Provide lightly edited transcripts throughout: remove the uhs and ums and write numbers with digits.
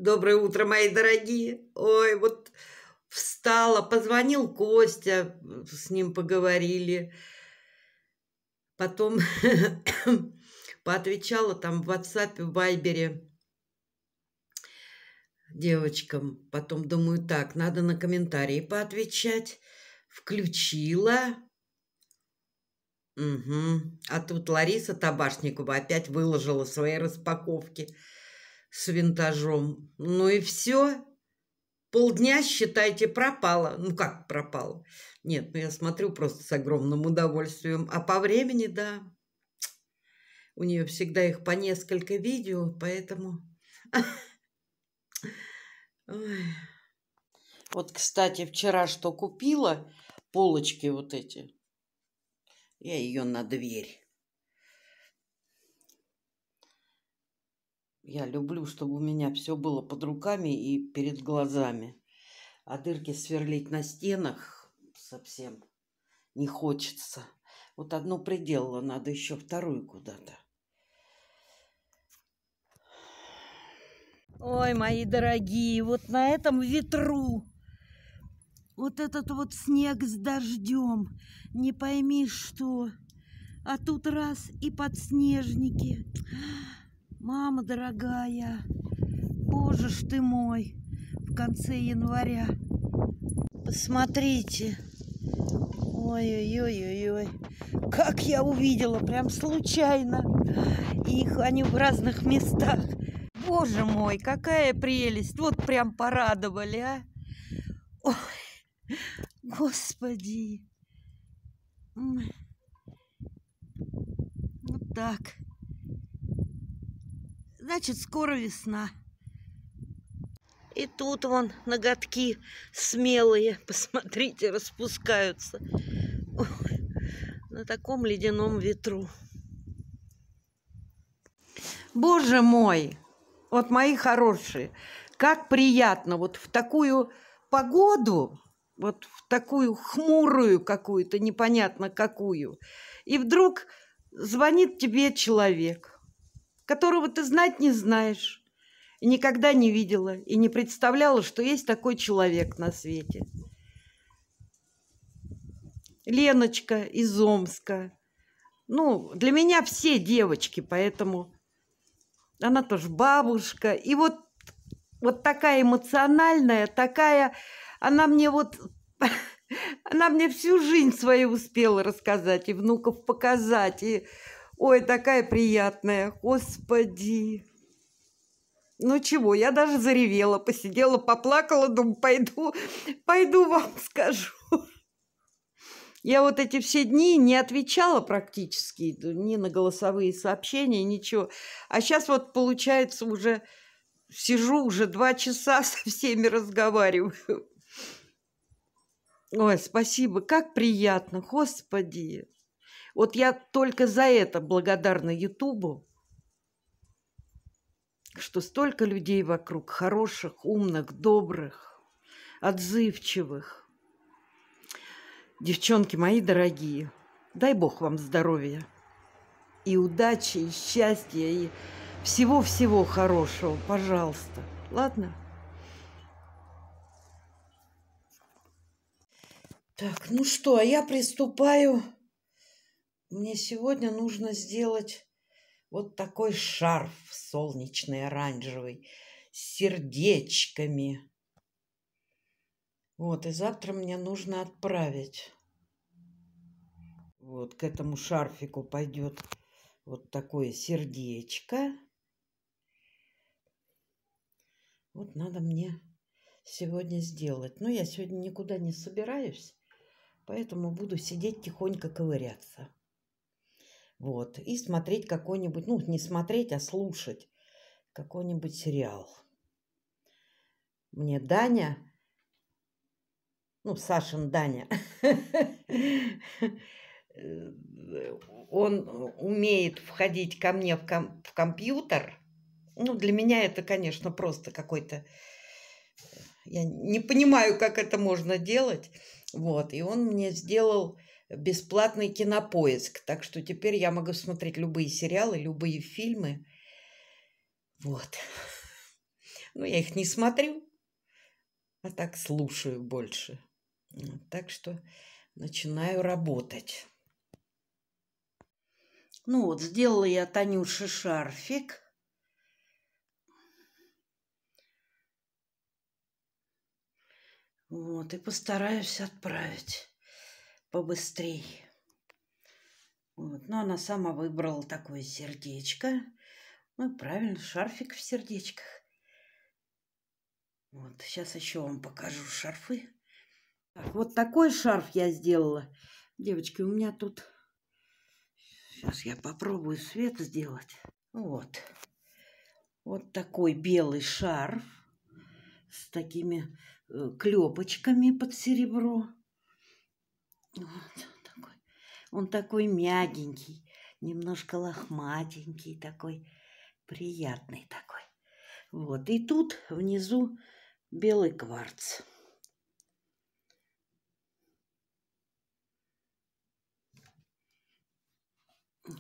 Доброе утро, мои дорогие. Ой, вот встала, позвонил Костя, с ним поговорили. Потом поотвечала там в WhatsApp, в Вайбере девочкам. Потом думаю, так, надо на комментарии поотвечать. Включила. Угу. А тут Лариса Табашникова опять выложила свои распаковки с винтажом. Ну и все. Полдня, считайте, пропало. Ну, как пропало? Нет, ну я смотрю просто с огромным удовольствием. А по времени, да, у нее всегда их по несколько видео, поэтому... Ой. Вот, кстати, вчера что купила, полочки вот эти, я ее на дверь. Я люблю, чтобы у меня все было под руками и перед глазами. А дырки сверлить на стенах совсем не хочется. Вот одну приделала, надо еще вторую куда-то. Ой, мои дорогие, вот на этом ветру, вот этот вот снег с дождем, не пойми что, а тут раз и подснежники. Мама дорогая, боже ж ты мой, в конце января. Посмотрите. Ой-ой-ой-ой-ой. Как я увидела, прям случайно. Их они в разных местах. Боже мой, какая прелесть. Вот прям порадовали, а. Ой, Господи. Вот так. Значит, скоро весна. И тут вон ноготки смелые, посмотрите, распускаются. Ой, на таком ледяном ветру. Боже мой, вот мои хорошие, как приятно вот в такую погоду, вот в такую хмурую какую-то, непонятно какую, и вдруг звонит тебе человек, которого ты знать не знаешь, и никогда не видела, и не представляла, что есть такой человек на свете. Леночка из Омска. Ну, для меня все девочки, поэтому она тоже бабушка. И вот такая эмоциональная, такая, она мне она мне всю жизнь свою успела рассказать, и внуков показать, и, ой, такая приятная, Господи. Ну чего, я даже заревела, посидела, поплакала, думаю, пойду вам скажу. Я вот эти все дни не отвечала практически ни на голосовые сообщения, ничего. А сейчас вот, получается, уже сижу, уже 2 часа со всеми разговариваю. Ой, спасибо, как приятно, Господи. Вот я только за это благодарна Ютубу, что столько людей вокруг, хороших, умных, добрых, отзывчивых. Девчонки мои дорогие, дай Бог вам здоровья и удачи, и счастья, и всего-всего хорошего, пожалуйста. Ладно? Так, ну что, а я приступаю. Мне сегодня нужно сделать вот такой шарф солнечный, оранжевый, с сердечками. Вот, и завтра мне нужно отправить. Вот, к этому шарфику пойдет вот такое сердечко. Вот надо мне сегодня сделать. Но я сегодня никуда не собираюсь, поэтому буду сидеть тихонько ковыряться. Вот, и смотреть какой-нибудь, ну, не смотреть, а слушать какой-нибудь сериал. Мне Даня, ну, Сашин Даня, он умеет входить ко мне в компьютер. Ну, для меня это, конечно, просто какой-то... Я не понимаю, как это можно делать. Вот, и он мне сделал бесплатный кинопоиск. Так что теперь я могу смотреть любые сериалы, любые фильмы. Вот. Ну, я их не смотрю, а так слушаю больше. Так что начинаю работать. Ну вот, сделала я Танюше шарфик. Вот, и постараюсь отправить побыстрее. Вот, но она сама выбрала такое сердечко. Ну, правильно, шарфик в сердечках. Вот, сейчас еще вам покажу шарфы. Так, вот такой шарф я сделала. Девочки, у меня тут... Сейчас я попробую свет сделать. Вот. Вот такой белый шарф с такими клепочками под серебро. Вот такой. Он такой мягенький, немножко лохматенький такой, приятный такой. Вот. И тут внизу белый кварц. Вот.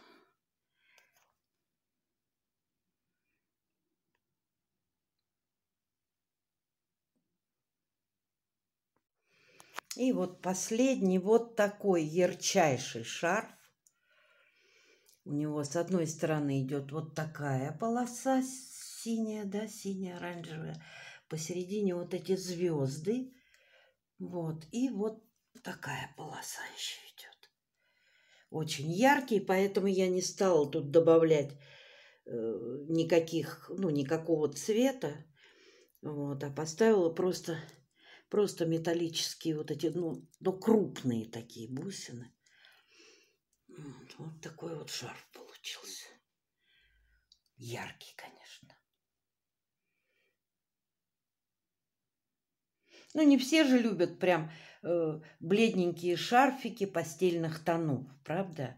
И вот последний вот такой ярчайший шарф. У него с одной стороны идет вот такая полоса синяя, да, синяя-оранжевая. Посередине вот эти звезды. Вот. И вот такая полоса еще идет. Очень яркий, поэтому я не стала тут добавлять никакого цвета. Вот. А поставила просто металлические вот эти, крупные такие бусины. Вот такой вот шарф получился. Яркий, конечно. Ну, не все же любят прям бледненькие шарфики постельных тонов, правда?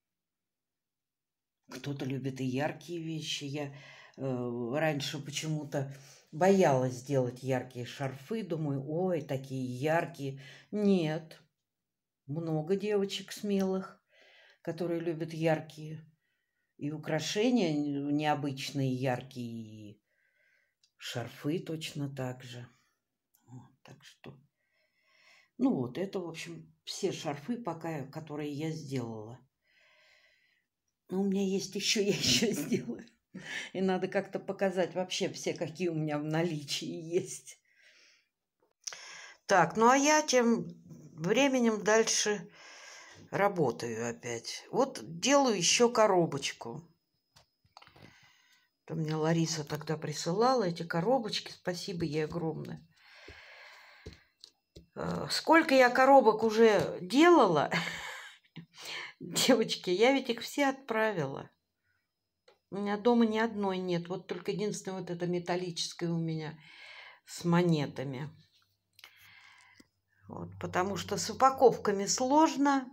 Кто-то любит и яркие вещи. Я раньше почему-то боялась делать яркие шарфы. Думаю, ой, такие яркие. Нет, много девочек смелых, которые любят яркие и украшения необычные, яркие, и шарфы точно так же. Вот, так что, вот это, в общем, все шарфы пока, которые я сделала. Но у меня есть еще, я еще сделаю. И надо как-то показать вообще все, какие у меня в наличии есть. Так, ну а я тем временем дальше работаю опять. Вот делаю еще коробочку. То мне Лариса тогда присылала эти коробочки. Спасибо ей огромное. Сколько я коробок уже делала, девочки, я ведь их все отправила. У меня дома ни одной нет. Вот только единственное вот это металлическое у меня с монетами. Вот, потому что с упаковками сложно.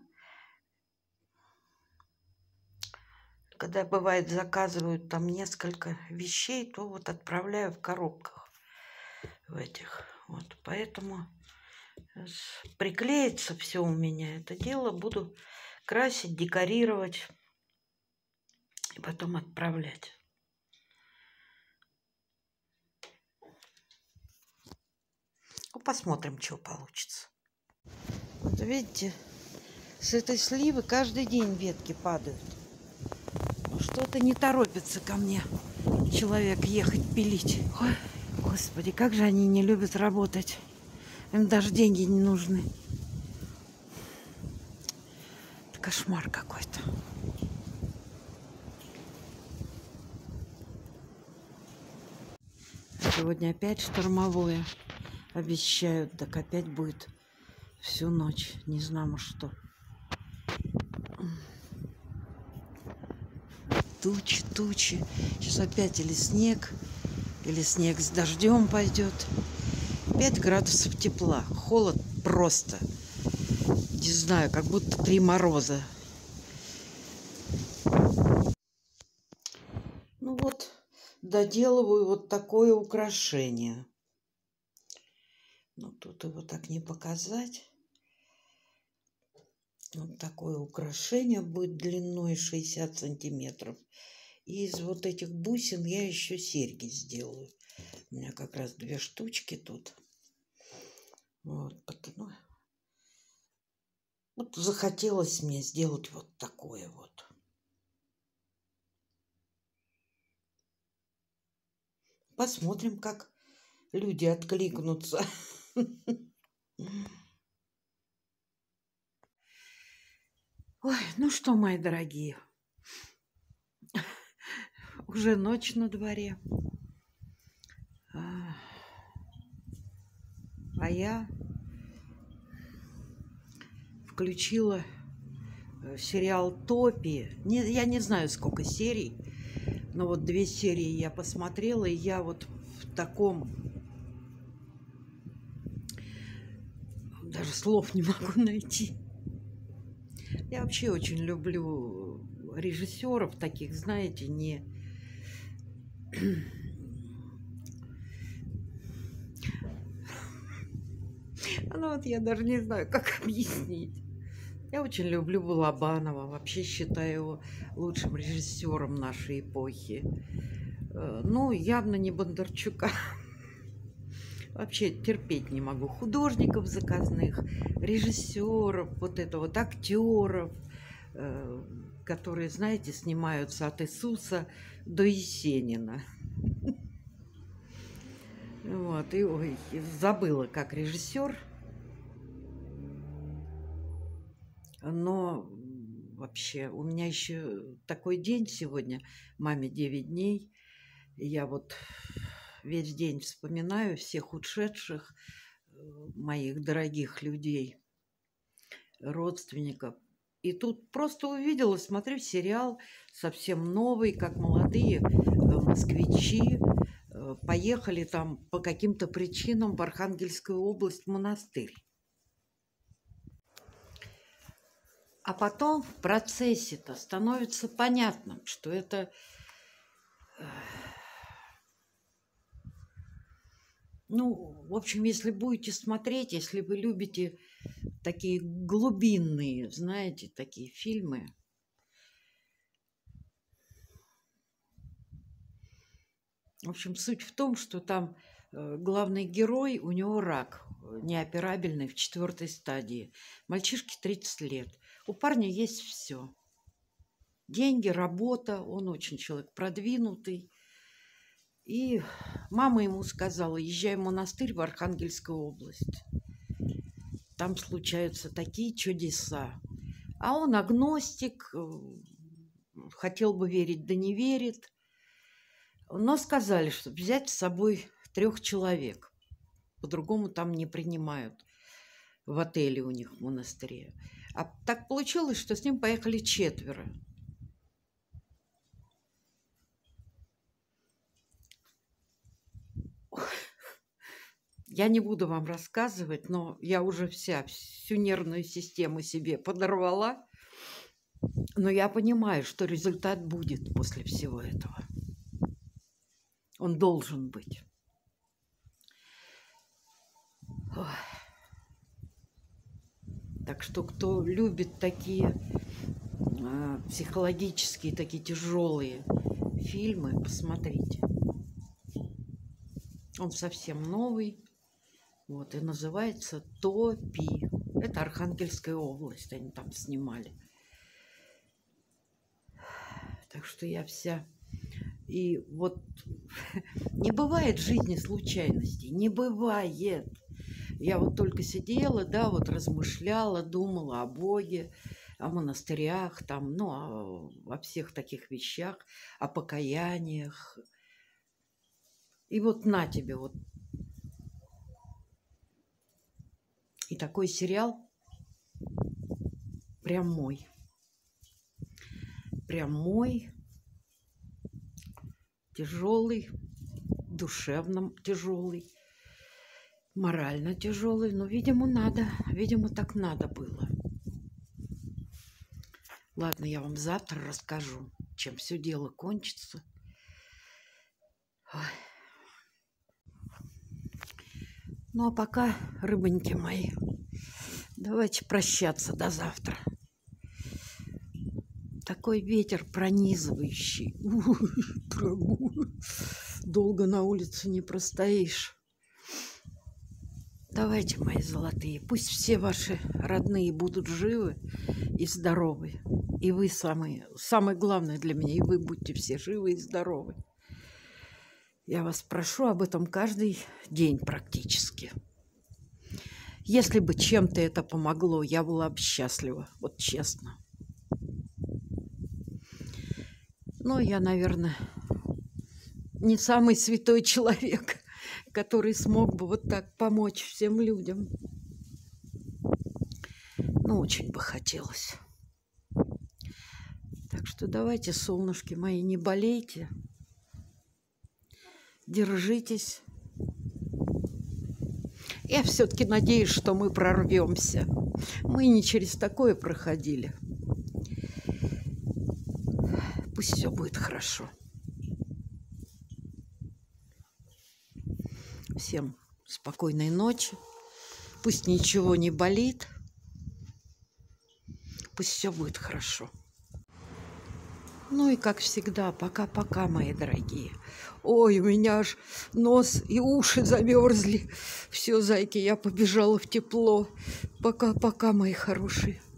Когда бывает заказывают там несколько вещей, то вот отправляю в коробках в этих. Вот, поэтому приклеится все у меня это дело. Буду красить, декорировать и потом отправлять. Ну, посмотрим, что получится. Вот видите, с этой сливы каждый день ветки падают. Что-то не торопится ко мне человек ехать пилить. Ой, Господи, как же они не любят работать. Им даже деньги не нужны. Это кошмар какой-то. Сегодня опять штормовое обещают. Так опять будет всю ночь. Не знамо что. Тучи, тучи. Сейчас опять или снег с дождем пойдет. 5 градусов тепла. Холод просто. Не знаю, как будто 3 мороза. Ну вот, доделываю вот такое украшение. Но тут его так не показать. Вот такое украшение будет длиной 60 сантиметров. И из вот этих бусин я еще серьги сделаю. У меня как раз 2 штучки тут. Вот, ну, вот захотелось мне сделать вот такое вот. Посмотрим, как люди откликнутся. Ой, ну что, мои дорогие, уже ночь на дворе. А я включила сериал «Топи». Я не знаю, сколько серий, но вот 2 серии я посмотрела, и я вот в таком... Даже слов не могу найти. Я вообще очень люблю режиссеров таких, знаете, не... Ну вот я даже не знаю, как объяснить. Я очень люблю Балабанова, вообще считаю его лучшим режиссером нашей эпохи. Ну, явно не Бондарчука. Вообще терпеть не могу художников заказных, режиссеров, вот это вот актеров, которые, знаете, снимаются от Иисуса до Есенина. Вот, и ой, забыла, как режиссер. Но вообще у меня еще такой день сегодня, маме 9 дней. И я вот весь день вспоминаю всех ушедших моих дорогих людей, родственников. И тут просто увидела, смотрю сериал совсем новый, как молодые москвичи поехали там по каким-то причинам в Архангельскую область в монастырь. А потом в процессе-то становится понятным, что это... Ну, в общем, если будете смотреть, если вы любите такие глубинные, знаете, такие фильмы, в общем, суть в том, что там главный герой, у него рак неоперабельный в 4-й стадии. Мальчишке 30 лет. У парня есть все. Деньги, работа, он очень человек продвинутый. И мама ему сказала: езжай в монастырь в Архангельскую область. Там случаются такие чудеса. А он агностик, хотел бы верить, да не верит. Но сказали, что взять с собой 3 человек. По-другому там не принимают в отеле у них в монастыре. А так получилось, что с ним поехали 4. Я не буду вам рассказывать, но я уже всю нервную систему себе подорвала. Но я понимаю, что результат будет после всего этого. Он должен быть. Ой. Так что, кто любит такие психологические, такие тяжелые фильмы, посмотрите. Он совсем новый. Вот, и называется «Топи». Это Архангельская область, они там снимали. Так что я вся... И вот не бывает в жизни случайностей, не бывает. Я вот только сидела, да, вот размышляла, думала о Боге, о монастырях, там, ну, о всех таких вещах, о покаяниях. И вот на тебе вот. И такой сериал прям мой. Прям мой. Тяжелый, душевно тяжелый, морально тяжелый. Но, видимо, надо. Видимо, так надо было. Ладно, я вам завтра расскажу, чем все дело кончится. Ой. Ну, а пока, рыбоньки мои, давайте прощаться до завтра. Такой ветер пронизывающий. долго на улице не простоишь. Давайте, мои золотые, пусть все ваши родные будут живы и здоровы. И вы самое главное для меня, и вы будьте все живы и здоровы. Я вас прошу об этом каждый день практически. Если бы чем-то это помогло, я была бы счастлива, вот честно. Но я, наверное, не самый святой человек, который смог бы вот так помочь всем людям. Но очень бы хотелось. Так что давайте, солнышки мои, не болейте. Держитесь. Я все-таки надеюсь, что мы прорвемся. Мы не через такое проходили. Пусть все будет хорошо. Всем спокойной ночи. Пусть ничего не болит. Пусть все будет хорошо. Ну и как всегда, пока-пока, мои дорогие. Ой, у меня аж нос и уши замерзли. Все, зайки, я побежала в тепло. Пока-пока, мои хорошие.